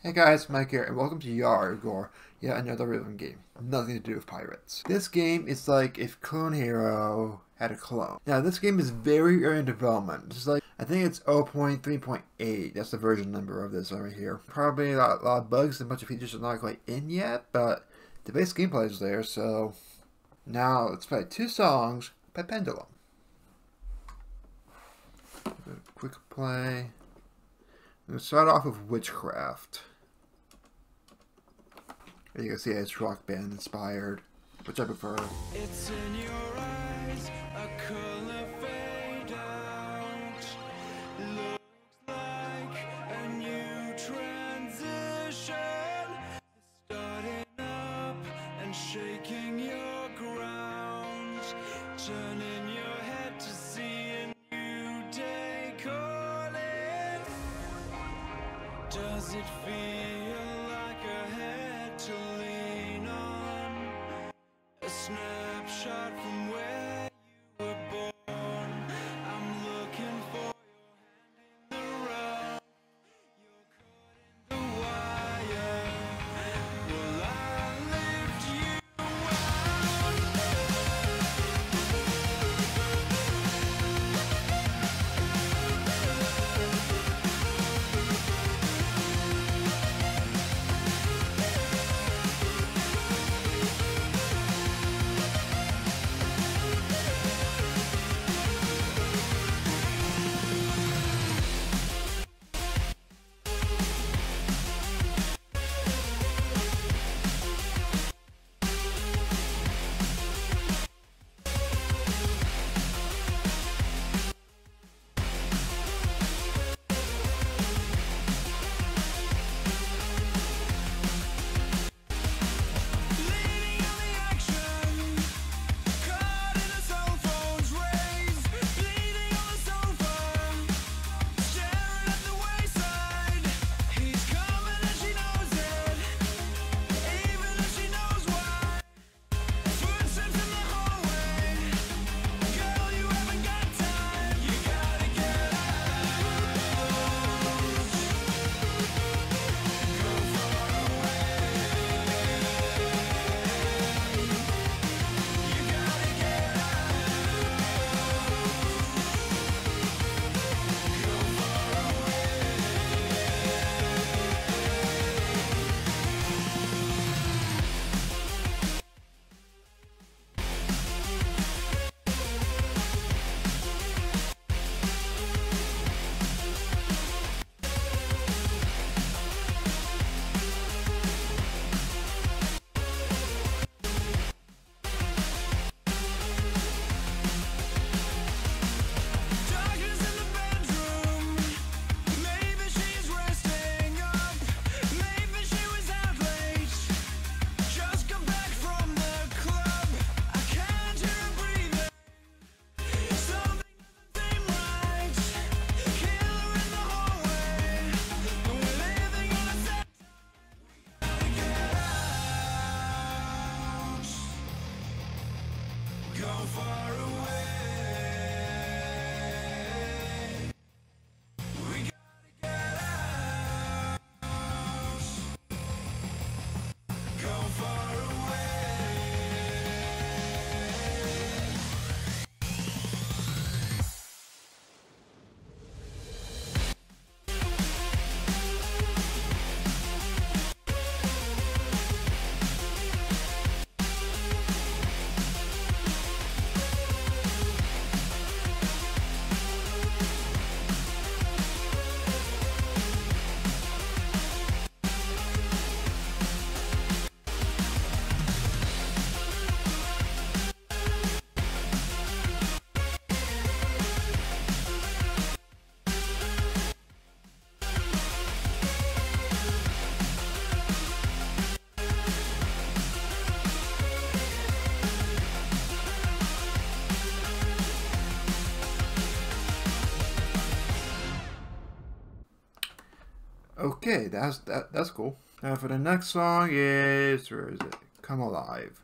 Hey guys, Mike here, and welcome to Yargor, yet another rhythm game. Nothing to do with pirates. This game is like if Clone Hero had a clone. Now, this game is very early in development. It's like, I think it's 0.3.8. That's the version number of this over here. Probably a lot of bugs and a bunch of features are not quite in yet, but the base gameplay is there, so... Now, let's play 2 songs by Pendulum. Quick play. I'm going to start off with Witchcraft. You can see it's rock band inspired, which I prefer. It's in your eyes, a color fade out. Looks like a new transition. Starting up and shaking your ground. Turning your head to see a new day calling. Does it feel like a head to lean on? A snapshot from where you were born. I'm looking for your hand in the rough. You're caught in the wire. Well, I lift you Okay, that's cool. Now for the next song is, where is it? Come Alive.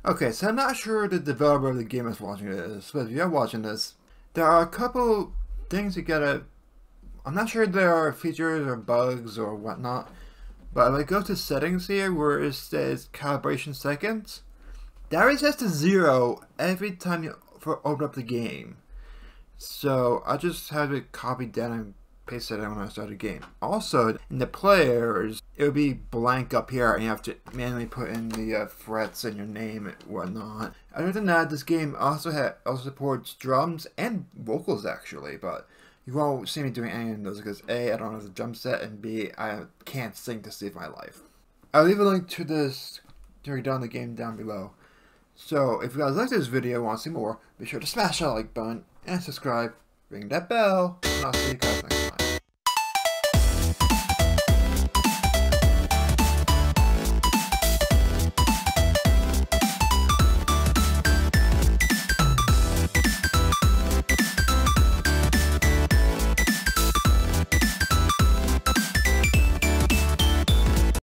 Okay, so I'm not sure the developer of the game is watching this, but if you're watching this, there are a couple things you gotta... I'm not sure there are features or bugs or whatnot, but if I go to settings here where it says calibration seconds, that resets to 0 every time you open up the game. So I just had to copy that and paste it in when I start a game. Also, in the players, it would be blank up here, and you have to manually put in the frets and your name and whatnot. Other than that, this game also supports drums and vocals actually, but you won't see me doing any of those because A, I don't have the drum set, and B, I can't sing to save my life. I'll leave a link to this during down the game down below. So if you guys like this video and want to see more, be sure to smash that like button and subscribe, ring that bell, and I'll see you guys next time.